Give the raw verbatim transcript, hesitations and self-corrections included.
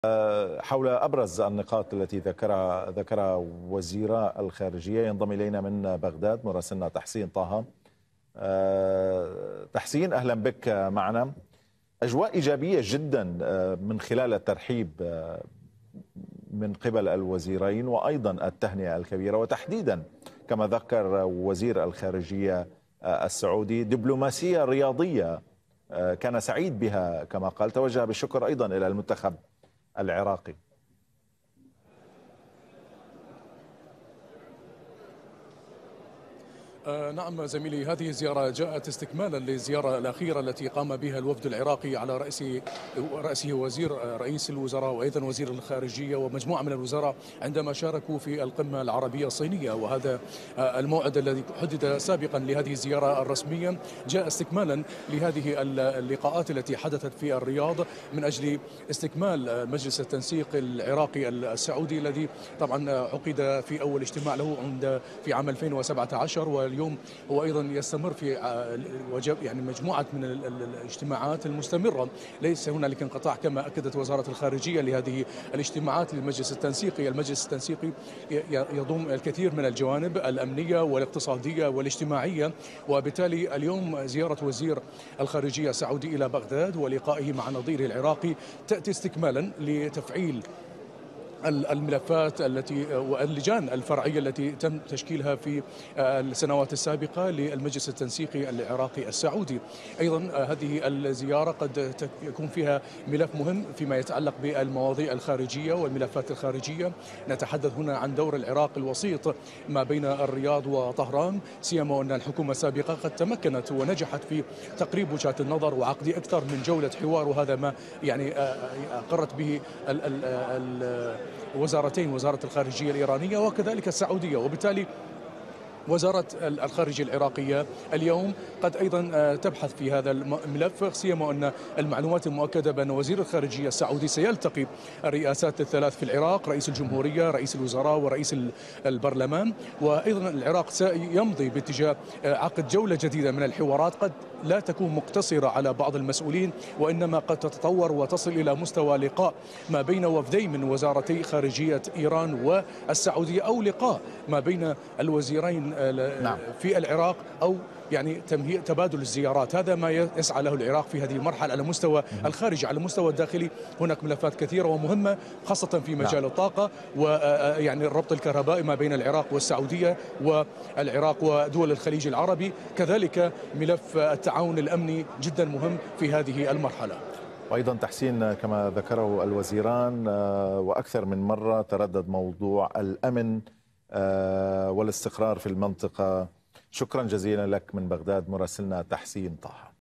حول أبرز النقاط التي ذكرها ذكرها وزير الخارجية. ينضم إلينا من بغداد مراسلنا تحسين طه. تحسين، أهلا بك معنا. أجواء إيجابية جدا من خلال الترحيب من قبل الوزيرين وأيضا التهنئة الكبيرة، وتحديدا كما ذكر وزير الخارجية السعودي دبلوماسية رياضية كان سعيد بها، كما قال توجه بالشكر أيضا إلى المنتخب العراقي. آه نعم زميلي، هذه الزيارة جاءت استكمالا للزيارة الأخيرة التي قام بها الوفد العراقي على رأس رأسه وزير رئيس الوزراء وأيضا وزير الخارجية ومجموعة من الوزراء عندما شاركوا في القمة العربية الصينية. وهذا آه الموعد الذي حدد سابقا لهذه الزيارة الرسمية جاء استكمالا لهذه اللقاءات التي حدثت في الرياض من أجل استكمال مجلس التنسيق العراقي السعودي الذي طبعا عقد في أول اجتماع له عند في عام ألفين وسبعة عشر، اليوم هو ايضا يستمر في يعني مجموعه من الاجتماعات المستمره، ليس هنالك انقطاع كما اكدت وزاره الخارجيه لهذه الاجتماعات للمجلس التنسيقي. المجلس التنسيقي يضم الكثير من الجوانب الامنيه والاقتصاديه والاجتماعيه، وبالتالي اليوم زياره وزير الخارجيه السعودي الى بغداد ولقائه مع نظيره العراقي تاتي استكمالا لتفعيل الملفات التي واللجان الفرعية التي تم تشكيلها في السنوات السابقة للمجلس التنسيقي العراقي السعودي. أيضا هذه الزيارة قد يكون فيها ملف مهم فيما يتعلق بالمواضيع الخارجية والملفات الخارجية. نتحدث هنا عن دور العراق الوسيط ما بين الرياض وطهران، سيما وأن الحكومة السابقة قد تمكنت ونجحت في تقريب وجهات النظر وعقد أكثر من جولة حوار، وهذا ما يعني أقرت به ال ال ال وزارتين، وزارة الخارجية الإيرانية وكذلك السعودية. وبالتالي وزارة الخارجية العراقية اليوم قد أيضا تبحث في هذا الملف، سيما أن المعلومات المؤكدة بأن وزير الخارجية السعودي سيلتقي الرئاسات الثلاث في العراق، رئيس الجمهورية، رئيس الوزراء، ورئيس البرلمان. وأيضا العراق سيمضي باتجاه عقد جولة جديدة من الحوارات قد لا تكون مقتصرة على بعض المسؤولين، وإنما قد تتطور وتصل إلى مستوى لقاء ما بين وفدين من وزارتي خارجية إيران والسعودية، أو لقاء ما بين الوزيرين نعم. في العراق، أو يعني تمهيد تبادل الزيارات. هذا ما يسعى له العراق في هذه المرحلة على مستوى الخارجي. على المستوى الداخلي هناك ملفات كثيرة ومهمة خاصة في مجال نعم. الطاقة، ويعني الربط الكهربائي ما بين العراق والسعودية والعراق ودول الخليج العربي، كذلك ملف التعاون الأمني جدا مهم في هذه المرحلة. وأيضا تحسين كما ذكره الوزيران وأكثر من مرة تردد موضوع الأمن والاستقرار في المنطقة. شكرا جزيلا لك من بغداد مراسلنا تحسين طه.